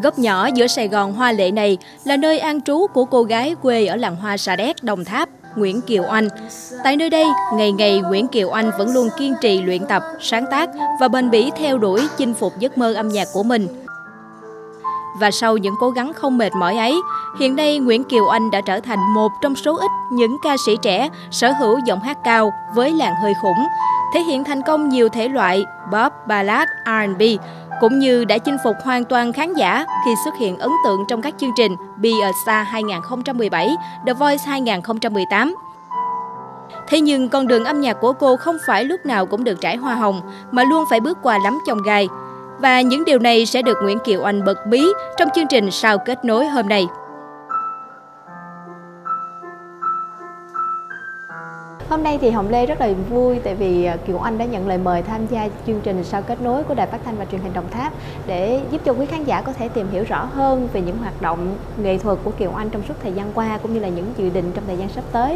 Góc nhỏ giữa Sài Gòn hoa lệ này là nơi an trú của cô gái quê ở làng hoa Sa Đéc, Đồng Tháp, Nguyễn Kiều Oanh. Tại nơi đây, ngày ngày Nguyễn Kiều Oanh vẫn luôn kiên trì luyện tập, sáng tác và bền bỉ theo đuổi chinh phục giấc mơ âm nhạc của mình. Và sau những cố gắng không mệt mỏi ấy, hiện nay Nguyễn Kiều Oanh đã trở thành một trong số ít những ca sĩ trẻ sở hữu giọng hát cao với làn hơi khủng, thể hiện thành công nhiều thể loại pop, ballad, R&B, cũng như đã chinh phục hoàn toàn khán giả khi xuất hiện ấn tượng trong các chương trình Be a Star 2017, The Voice 2018. Thế nhưng con đường âm nhạc của cô không phải lúc nào cũng được trải hoa hồng, mà luôn phải bước qua lắm chông gai. Và những điều này sẽ được Nguyễn Kiều Oanh bật mí trong chương trình Sao Kết Nối hôm nay. Hôm nay thì Hồng Lê rất là vui tại vì Kiều Oanh đã nhận lời mời tham gia chương trình Sao Kết Nối của Đài Phát thanh và Truyền hình Đồng Tháp để giúp cho quý khán giả có thể tìm hiểu rõ hơn về những hoạt động nghệ thuật của Kiều Oanh trong suốt thời gian qua cũng như là những dự định trong thời gian sắp tới.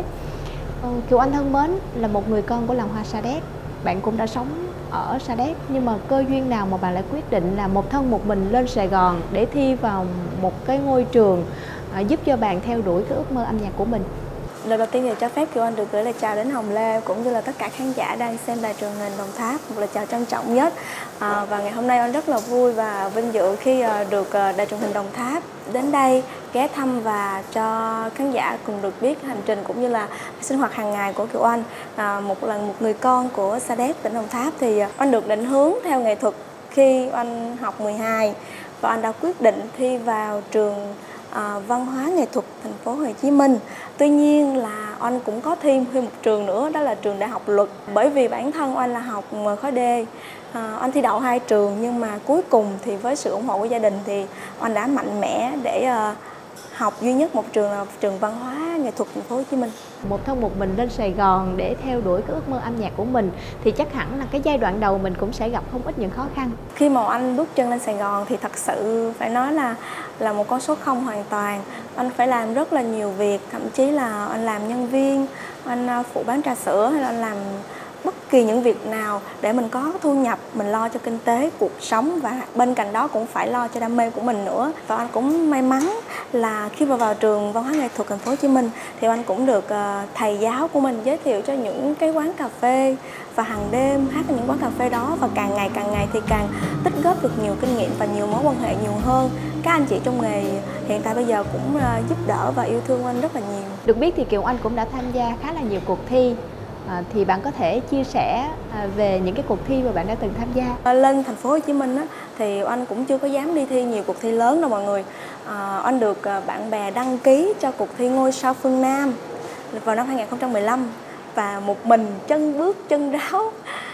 Kiều Oanh thân mến, là một người con của làng hoa Sa Đéc, bạn cũng đã sống ở Sa Đéc, nhưng mà cơ duyên nào mà bạn lại quyết định là một thân một mình lên Sài Gòn để thi vào một cái ngôi trường giúp cho bạn theo đuổi cái ước mơ âm nhạc của mình? Lời đầu tiên thì cho phép Kiều Oanh được gửi lời chào đến Hồng Lê cũng như là tất cả khán giả đang xem đài truyền hình Đồng Tháp, một lời chào trân trọng nhất. Và ngày hôm nay Oanh rất là vui và vinh dự khi được đài truyền hình Đồng Tháp đến đây ghé thăm và cho khán giả cùng được biết hành trình cũng như là sinh hoạt hàng ngày của Kiều Oanh. Một người con của Sa Đéc, tỉnh Đồng Tháp thì Oanh được định hướng theo nghệ thuật khi Oanh học 12 và Oanh đã quyết định thi vào trường văn hóa nghệ thuật thành phố Hồ Chí Minh. Tuy nhiên là Oanh cũng có thêm một trường nữa, đó là trường Đại học Luật. Bởi vì bản thân Oanh là học khối D, Oanh thi đậu 2 trường nhưng mà cuối cùng thì với sự ủng hộ của gia đình thì Oanh đã mạnh mẽ để học duy nhất một trường là trường văn hóa nghệ thuật thành phố Hồ Chí Minh. Một thân một mình lên Sài Gòn để theo đuổi cái ước mơ âm nhạc của mình thì chắc hẳn là cái giai đoạn đầu mình cũng sẽ gặp không ít những khó khăn. Khi mà anh bước chân lên Sài Gòn thì thật sự phải nói là một con số không hoàn toàn. Anh phải làm rất là nhiều việc, thậm chí là anh làm nhân viên, anh phụ bán trà sữa hay là anh làm bất kỳ những việc nào để mình có thu nhập, mình lo cho kinh tế, cuộc sống và bên cạnh đó cũng phải lo cho đam mê của mình nữa. Và anh cũng may mắn là khi vào trường văn hóa nghệ thuật thành phố Hồ Chí Minh thì anh cũng được thầy giáo của mình giới thiệu cho những cái quán cà phê và hàng đêm hát ở những quán cà phê đó, và càng ngày thì càng tích góp được nhiều kinh nghiệm và nhiều mối quan hệ nhiều hơn. Các anh chị trong nghề hiện tại bây giờ cũng giúp đỡ và yêu thương anh rất là nhiều. Được biết thì Kiều Oanh cũng đã tham gia khá là nhiều cuộc thi. Thì bạn có thể chia sẻ về những cái cuộc thi mà bạn đã từng tham gia? Lên thành phố Hồ Chí Minh thì anh cũng chưa có dám đi thi nhiều cuộc thi lớn đâu mọi người. Anh được bạn bè đăng ký cho cuộc thi Ngôi Sao Phương Nam vào năm 2015 và một mình chân bước chân ráo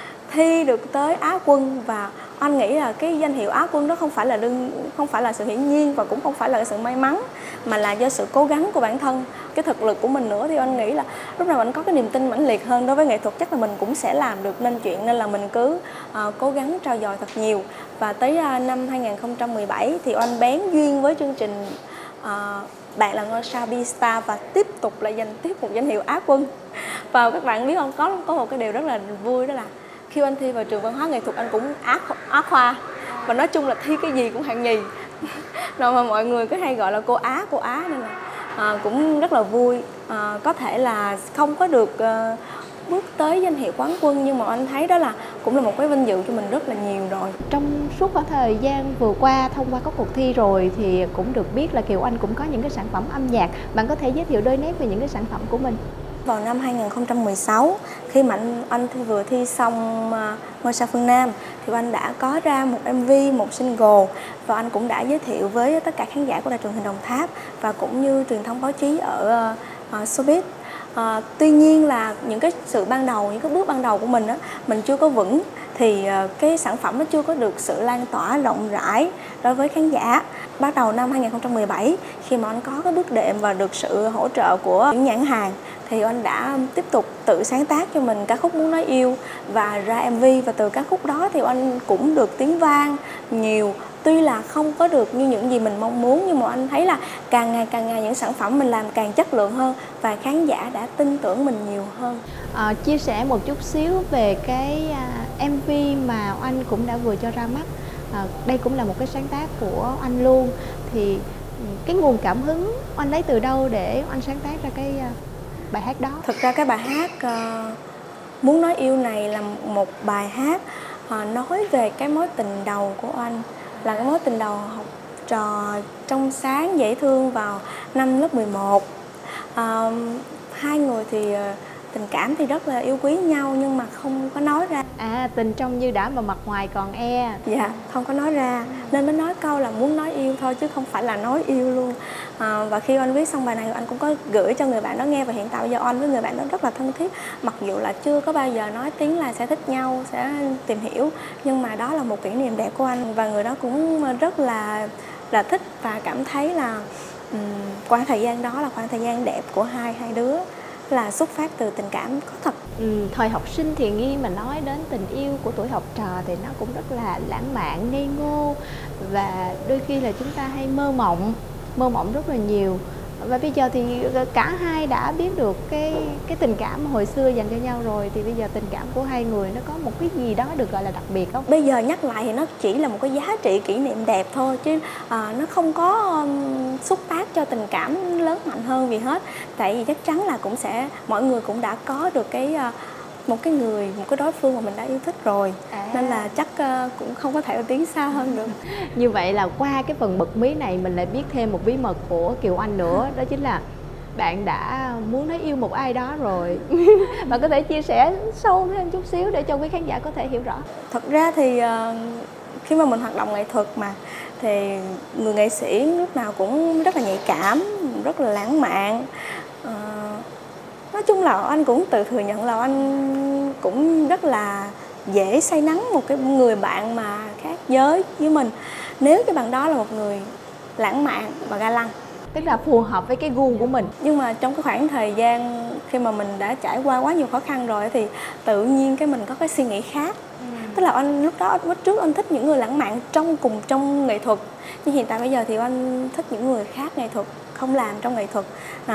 thi được tới Á quân. Và anh nghĩ là cái danh hiệu Á quân đó không phải là sự hiển nhiên và cũng không phải là sự may mắn, mà là do sự cố gắng của bản thân, cái thực lực của mình nữa. Thì anh nghĩ là lúc nào anh có cái niềm tin mãnh liệt hơn đối với nghệ thuật, chắc là mình cũng sẽ làm được nên chuyện, nên là mình cứ cố gắng trau dồi thật nhiều. Và tới năm 2017 thì anh bén duyên với chương trình Bạn Là Ngôi Sao Be Star và tiếp tục lại giành tiếp một danh hiệu Á quân. Và các bạn biết không, có một cái điều rất là vui, đó là khi anh thi vào trường văn hóa nghệ thuật anh cũng Á khoa, và nói chung là thi cái gì cũng hạng nhì. Rồi mà mọi người cứ hay gọi là cô Á nên là cũng rất là vui. Có thể là không có được bước tới danh hiệu quán quân, nhưng mà anh thấy đó là cũng là một cái vinh dự cho mình rất là nhiều rồi. Trong suốt khoảng thời gian vừa qua, thông qua các cuộc thi rồi thì cũng được biết là Kiều Oanh cũng có những cái sản phẩm âm nhạc. Bạn có thể giới thiệu đôi nét về những cái sản phẩm của mình? Vào năm 2016, khi mà anh vừa thi xong Ngôi Sao Phương Nam thì anh đã có ra một MV, một single, và anh cũng đã giới thiệu với tất cả khán giả của đài truyền hình Đồng Tháp và cũng như truyền thông báo chí ở showbiz. Tuy nhiên là những cái bước ban đầu của mình mình chưa có vững, thì cái sản phẩm nó chưa có được sự lan tỏa rộng rãi đối với khán giả. Bắt đầu năm 2017, khi mà anh có cái bước đệm và được sự hỗ trợ của những nhãn hàng, thì anh đã tiếp tục tự sáng tác cho mình ca khúc Muốn Nói Yêu và ra MV. Và từ ca khúc đó thì anh cũng được tiếng vang nhiều. Tuy là không có được như những gì mình mong muốn, nhưng mà anh thấy là càng ngày những sản phẩm mình làm càng chất lượng hơn và khán giả đã tin tưởng mình nhiều hơn. Chia sẻ một chút xíu về cái MV mà anh cũng đã vừa cho ra mắt. Đây cũng là một cái sáng tác của anh luôn. Thì cái nguồn cảm hứng anh lấy từ đâu để anh sáng tác ra cái bài hát đó? Thực ra cái bài hát Muốn Nói Yêu này là một bài hát nói về cái mối tình đầu của anh, là cái mối tình đầu học trò trong sáng dễ thương vào năm lớp 11. Hai người thì tình cảm thì rất là yêu quý nhau nhưng mà không có nói ra. Tình trong như đã mà mặt ngoài còn e. Dạ, không có nói ra nên mới nói câu là muốn nói yêu thôi chứ không phải là nói yêu luôn. Và khi anh viết xong bài này anh cũng có gửi cho người bạn đó nghe, và hiện tại bây giờ anh với người bạn đó rất là thân thiết. Mặc dù là chưa có bao giờ nói tiếng là sẽ thích nhau, sẽ tìm hiểu, nhưng mà đó là một kỷ niệm đẹp của anh và người đó cũng rất là thích và cảm thấy là khoảng thời gian đó là khoảng thời gian đẹp của hai đứa, là xuất phát từ tình cảm có thật. Thời học sinh thì Nghi mà nói đến tình yêu của tuổi học trò thì nó cũng rất là lãng mạn, ngây ngô, và đôi khi là chúng ta hay mơ mộng rất là nhiều. Và bây giờ thì cả hai đã biết được cái tình cảm hồi xưa dành cho nhau rồi, thì bây giờ tình cảm của hai người nó có một cái gì đó được gọi là đặc biệt không? Bây giờ nhắc lại thì nó chỉ là một cái giá trị kỷ niệm đẹp thôi, chứ nó không có xúc tác cho tình cảm lớn mạnh hơn gì hết. Tại vì chắc chắn là mọi người cũng đã có được một cái đối phương mà mình đã yêu thích rồi, nên là chắc cũng không có thể tiến xa hơn được. Như vậy là qua cái phần bật mí này mình lại biết thêm một bí mật của Kiều Anh nữa, đó chính là bạn đã muốn nói yêu một ai đó rồi. Bạn có thể chia sẻ sâu thêm chút xíu để cho quý khán giả có thể hiểu rõ. Thật ra thì khi mà mình hoạt động nghệ thuật mà, thì người nghệ sĩ lúc nào cũng rất là nhạy cảm, rất là lãng mạn. Nói chung là anh cũng tự thừa nhận là anh cũng rất là dễ say nắng một cái người bạn mà khác giới với mình, nếu cái bạn đó là một người lãng mạn và ga lăng, tức là phù hợp với cái gu của mình. Nhưng mà trong cái khoảng thời gian khi mà mình đã trải qua quá nhiều khó khăn rồi thì tự nhiên mình có cái suy nghĩ khác. Tức là anh lúc trước anh thích những người lãng mạn trong nghệ thuật, nhưng hiện tại bây giờ thì anh thích những người khác nghệ thuật, không làm trong nghệ thuật.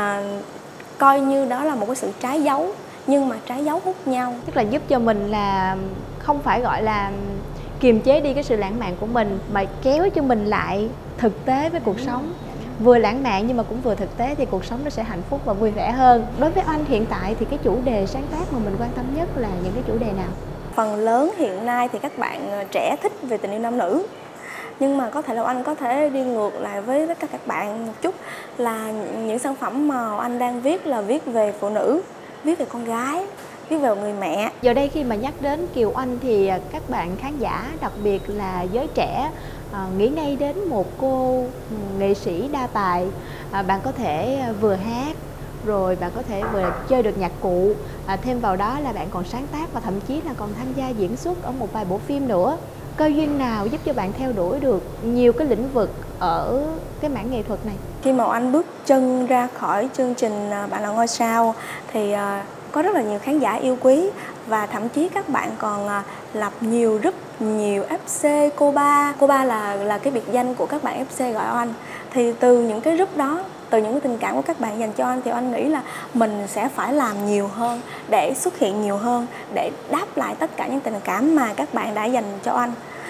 Coi như đó là một cái sự trái dấu, nhưng mà trái dấu hút nhau. Tức là giúp cho mình là không phải gọi là kiềm chế đi cái sự lãng mạn của mình, mà kéo cho mình lại thực tế với cuộc sống. Vừa lãng mạn nhưng mà cũng vừa thực tế thì cuộc sống nó sẽ hạnh phúc và vui vẻ hơn. Đối với anh hiện tại thì cái chủ đề sáng tác mà mình quan tâm nhất là những cái chủ đề nào? Phần lớn hiện nay thì các bạn trẻ thích về tình yêu nam nữ, nhưng mà có thể là anh có thể đi ngược lại với tất cả các bạn một chút, là những sản phẩm mà anh đang viết là viết về phụ nữ, viết về con gái, viết về người mẹ. Giờ đây khi mà nhắc đến Kiều Anh thì các bạn khán giả, đặc biệt là giới trẻ, nghĩ ngay đến một cô nghệ sĩ đa tài. Bạn có thể vừa hát, rồi bạn có thể vừa chơi được nhạc cụ, thêm vào đó là bạn còn sáng tác và thậm chí là còn tham gia diễn xuất ở một vài bộ phim nữa. Cơ duyên nào giúp cho bạn theo đuổi được nhiều cái lĩnh vực ở cái mảng nghệ thuật này? Khi mà anh bước chân ra khỏi chương trình Bạn Là Ngôi Sao thì có rất là nhiều khán giả yêu quý, và thậm chí các bạn còn lập nhiều group, nhiều FC Cô Ba là cái biệt danh của các bạn FC gọi anh. Thì từ những cái group đó, từ những cái tình cảm của các bạn dành cho anh, thì anh nghĩ là mình sẽ phải làm nhiều hơn để xuất hiện nhiều hơn, để đáp lại tất cả những tình cảm mà các bạn đã dành cho anh.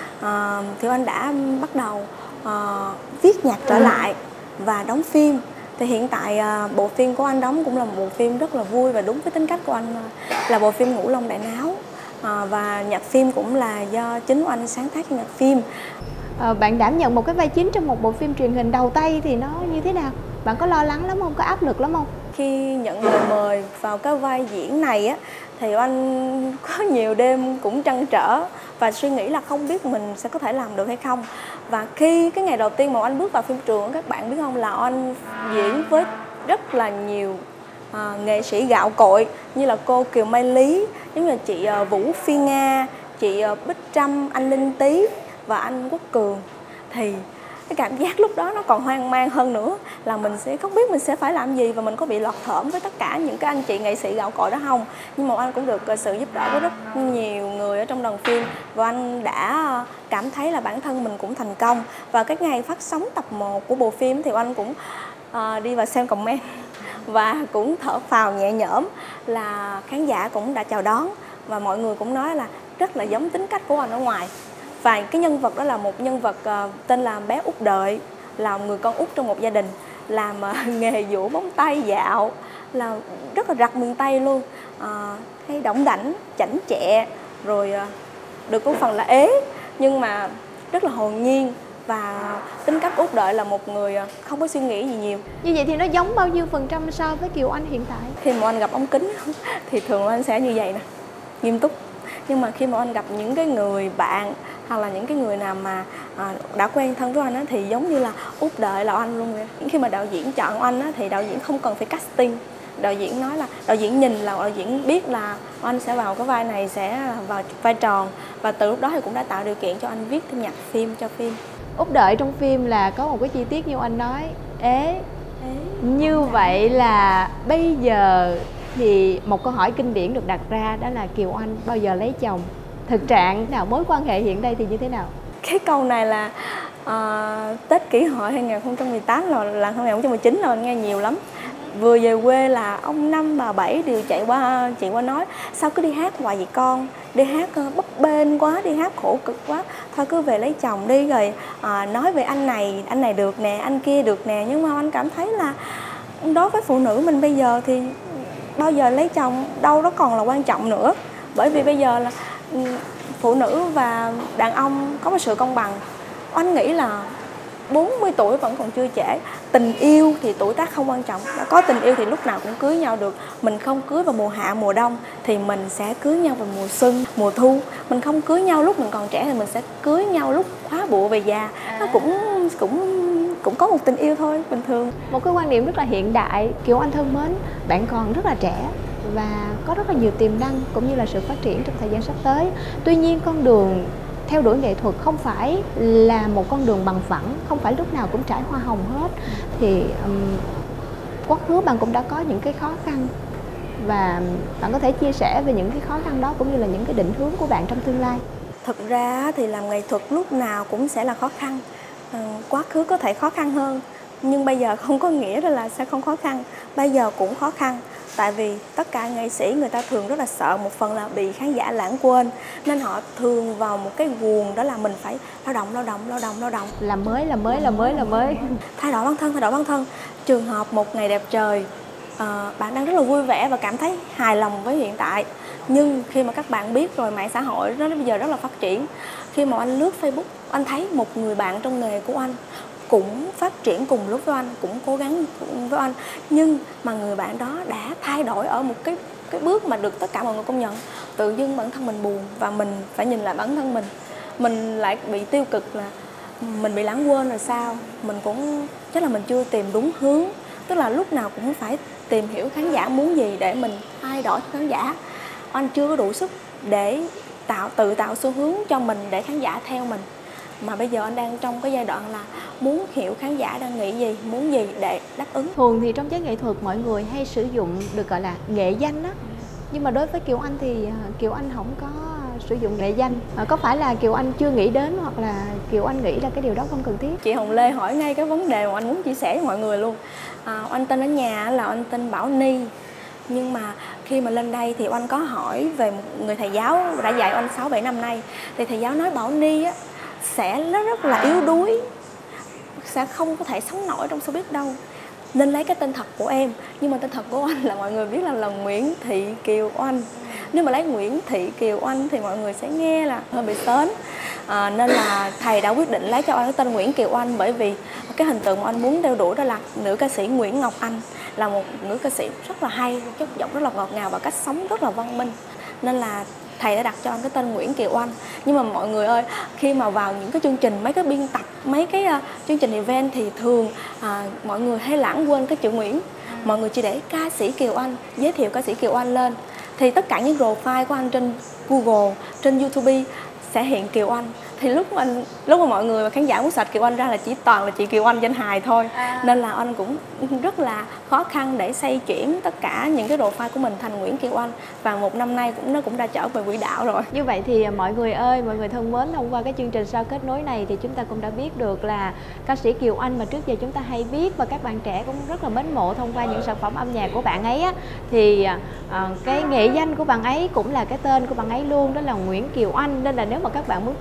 Thì anh đã bắt đầu viết nhạc trở lại và đóng phim. Thì hiện tại bộ phim của anh đóng cũng là một bộ phim rất là vui và đúng với tính cách của anh, là bộ phim Ngũ Long Đại Náo. Và nhạc phim cũng là do chính anh sáng tác nhạc phim. Bạn đảm nhận một cái vai chính trong một bộ phim truyền hình đầu tay thì nó như thế nào? Bạn có lo lắng lắm không? Có áp lực lắm không? Khi nhận lời mời vào cái vai diễn này á, thì anh có nhiều đêm cũng trăn trở và suy nghĩ là không biết mình sẽ có thể làm được hay không. Và khi cái ngày đầu tiên mà anh bước vào phim trường, các bạn biết không, là anh diễn với rất là nhiều nghệ sĩ gạo cội, như là cô Kiều Mai Lý, giống như chị Vũ Phi Nga, chị Bích Trâm, anh Linh Tý và anh Quốc Cường. Thì cái cảm giác lúc đó nó còn hoang mang hơn nữa, là mình sẽ không biết mình sẽ phải làm gì và mình có bị lọt thởm với tất cả những cái anh chị nghệ sĩ gạo cội đó không. Nhưng mà anh cũng được sự giúp đỡ của rất nhiều người ở trong đoàn phim, và anh đã cảm thấy là bản thân mình cũng thành công. Và cái ngày phát sóng tập 1 của bộ phim thì anh cũng đi vào xem comment và cũng thở phào nhẹ nhõm, là khán giả cũng đã chào đón và mọi người cũng nói là rất là giống tính cách của anh ở ngoài. Và cái nhân vật đó là một nhân vật tên là bé Út Đợi, là người con út trong một gia đình, làm nghề dũa móng tay dạo, là rất là rặt miền Tây luôn, hay đỏng đảnh, chảnh chẹ, rồi được có phần là ế, nhưng mà rất là hồn nhiên. Và tính cách Út Đợi là một người không có suy nghĩ gì nhiều. Như vậy thì nó giống bao nhiêu % so với Kiều Anh hiện tại? Khi mà anh gặp ống kính thì thường anh sẽ như vậy nè, nghiêm túc. Nhưng mà khi mà anh gặp những cái người bạn hoặc là những cái người nào mà đã quen thân với anh á, thì giống như là Út Đợi là anh luôn vậy. Khi mà đạo diễn chọn anh á, thì đạo diễn không cần phải casting. Đạo diễn nói là đạo diễn nhìn là đạo diễn biết là anh sẽ vào cái vai này, sẽ vào vai tròn, và từ lúc đó thì cũng đã tạo điều kiện cho anh viết thêm nhạc phim cho phim. Út Đợi trong phim là có một cái chi tiết như anh nói, ế. Như vậy là bây giờ thì một câu hỏi kinh điển được đặt ra, đó là Kiều Anh bao giờ lấy chồng? Thực trạng nào, mối quan hệ hiện đây thì như thế nào? Cái câu này là Tết Kỷ Hợi 2018 là 2019 là mình nghe nhiều lắm. Vừa về quê là ông Năm bà Bảy đều chạy qua nói sao cứ đi hát hoài vậy con, đi hát bấp bênh quá, đi hát khổ cực quá, thôi cứ về lấy chồng đi, rồi nói về anh này được nè, anh kia được nè. Nhưng mà anh cảm thấy là đối với phụ nữ mình bây giờ thì bao giờ lấy chồng đâu đó còn là quan trọng nữa. Bởi vì bây giờ là phụ nữ và đàn ông có một sự công bằng. Anh nghĩ là 40 tuổi vẫn còn chưa trễ. Tình yêu thì tuổi tác không quan trọng. Đã có tình yêu thì lúc nào cũng cưới nhau được. Mình không cưới vào mùa hạ, mùa đông thì mình sẽ cưới nhau vào mùa xuân, mùa thu. Mình không cưới nhau lúc mình còn trẻ thì mình sẽ cưới nhau lúc khóa bụa về già. Nó cũng có một tình yêu thôi, bình thường. Một cái quan điểm rất là hiện đại. Kiều Anh thân mến, bạn còn rất là trẻ và có rất là nhiều tiềm năng cũng như là sự phát triển trong thời gian sắp tới. Tuy nhiên con đường theo đuổi nghệ thuật không phải là một con đường bằng phẳng, không phải lúc nào cũng trải hoa hồng hết. Thì quá khứ bạn cũng đã có những cái khó khăn, và bạn có thể chia sẻ về những cái khó khăn đó cũng như là những cái định hướng của bạn trong tương lai. Thực ra thì làm nghệ thuật lúc nào cũng sẽ là khó khăn. Quá khứ có thể khó khăn hơn, nhưng bây giờ không có nghĩa là sẽ không khó khăn. Bây giờ cũng khó khăn. Tại vì tất cả nghệ sĩ người ta thường rất là sợ, một phần là bị khán giả lãng quên, nên họ thường vào một cái guồng đó là mình phải lao động. Làm mới. Thay đổi bản thân. Trường hợp một ngày đẹp trời, bạn đang rất là vui vẻ và cảm thấy hài lòng với hiện tại. Nhưng khi mà các bạn biết rồi, mạng xã hội nó bây giờ rất là phát triển. Khi mà anh lướt Facebook, anh thấy một người bạn trong nghề của anh cũng phát triển cùng lúc với anh, cũng cố gắng cùng với anh, nhưng mà người bạn đó đã thay đổi ở một cái bước mà được tất cả mọi người công nhận. Tự dưng bản thân mình buồn và mình phải nhìn lại bản thân mình lại bị tiêu cực, là mình bị lãng quên rồi sao. Mình cũng chắc là mình chưa tìm đúng hướng, tức là lúc nào cũng phải tìm hiểu khán giả muốn gì để mình thay đổi cho khán giả. Anh chưa có đủ sức để tự tạo xu hướng cho mình để khán giả theo mình. Mà bây giờ anh đang trong cái giai đoạn là muốn hiểu khán giả đang nghĩ gì, muốn gì để đáp ứng. Thường thì trong giới nghệ thuật mọi người hay sử dụng được gọi là nghệ danh á. Nhưng mà đối với Kiều Anh thì Kiều Anh không có sử dụng nghệ danh. Có phải là Kiều Anh chưa nghĩ đến, hoặc là Kiều Anh nghĩ là cái điều đó không cần thiết? Chị Hồng Lê hỏi ngay cái vấn đề mà anh muốn chia sẻ với mọi người luôn. Anh tên ở nhà là anh tên Bảo Ni. Nhưng mà khi mà lên đây thì anh có hỏi về một người thầy giáo đã dạy anh 6-7 năm nay. Thì thầy giáo nói Bảo Ni á sẽ rất là yếu đuối, sẽ không có thể sống nổi trong showbiz đâu, nên lấy cái tên thật của em. Nhưng mà tên thật của anh là mọi người biết là Nguyễn Thị Kiều Oanh. Nếu mà lấy Nguyễn Thị Kiều Oanh thì mọi người sẽ nghe là hơi bị sến. Nên là thầy đã quyết định lấy cho anh cái tên Nguyễn Kiều Oanh, bởi vì cái hình tượng mà anh muốn đeo đuổi đó là nữ ca sĩ Nguyễn Ngọc Anh, là một nữ ca sĩ rất là hay, chất giọng rất là ngọt ngào và cách sống rất là văn minh. Nên là thầy đã đặt cho anh cái tên Nguyễn Kiều Oanh. Nhưng mà mọi người ơi, khi mà vào những cái chương trình, mấy cái biên tập, mấy cái chương trình event thì thường mọi người hay lãng quên cái chữ Nguyễn. Mọi người chỉ để ca sĩ Kiều Anh, giới thiệu ca sĩ Kiều Anh lên. Thì tất cả những profile của anh trên Google, trên YouTube sẽ hiện Kiều Anh. Thì lúc mà mọi người và khán giả muốn search Kiều Anh ra là chỉ toàn là chị Kiều Anh danh hài thôi. Nên là anh cũng rất là khó khăn để xoay chuyển tất cả những cái profile của mình thành Nguyễn Kiều Anh. Và một năm nay nó cũng đã trở về quỹ đạo rồi. Như vậy thì mọi người ơi, mọi người thân mến, thông qua cái chương trình Sao Kết Nối này thì chúng ta cũng đã biết được là ca sĩ Kiều Anh mà trước giờ chúng ta hay biết và các bạn trẻ cũng rất là mến mộ thông qua những sản phẩm âm nhạc của bạn ấy á, thì cái nghệ danh của bạn ấy cũng là cái tên của bạn ấy luôn, đó là Nguyễn Kiều Anh. Nên là nếu mà các bạn muốn tìm hiểu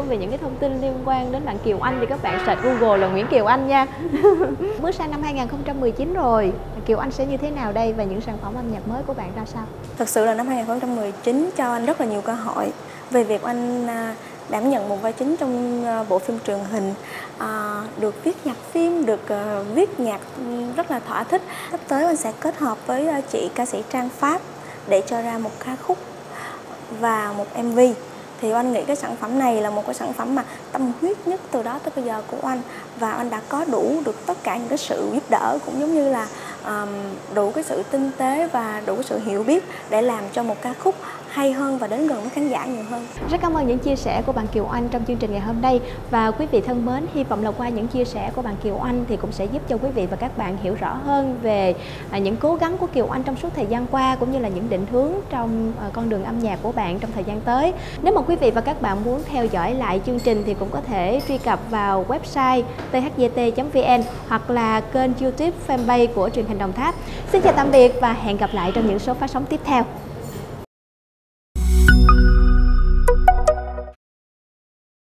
về những cái thông tin liên quan đến bạn Kiều Anh thì các bạn search Google là Nguyễn Kiều Anh nha. Bước sang năm 2019 rồi, Kiều Anh sẽ như thế nào đây và những sản phẩm âm nhạc mới của bạn ra sao? Thật sự là năm 2019 cho anh rất là nhiều cơ hội về việc anh đảm nhận một vai chính trong bộ phim truyền hình, được viết nhạc phim, được viết nhạc rất là thỏa thích. Sắp tới anh sẽ kết hợp với chị ca sĩ Trang Pháp để cho ra một ca khúc và một MV. Thì anh nghĩ cái sản phẩm này là một cái sản phẩm mà tâm huyết nhất từ đó tới bây giờ của anh, và anh đã có đủ được tất cả những cái sự giúp đỡ, cũng giống như là đủ cái sự tinh tế và đủ cái sự hiểu biết để làm cho một ca khúc hay hơn và đến gần với khán giả nhiều hơn. Rất cảm ơn những chia sẻ của bạn Kiều Anh trong chương trình ngày hôm nay. Và quý vị thân mến, hy vọng là qua những chia sẻ của bạn Kiều Anh thì cũng sẽ giúp cho quý vị và các bạn hiểu rõ hơn về những cố gắng của Kiều Anh trong suốt thời gian qua, cũng như là những định hướng trong con đường âm nhạc của bạn trong thời gian tới. Nếu mà quý vị và các bạn muốn theo dõi lại chương trình thì cũng có thể truy cập vào website thgt.vn hoặc là kênh YouTube fanpage của truyền hình Đồng Tháp. Xin chào tạm biệt và hẹn gặp lại trong những số phát sóng tiếp theo.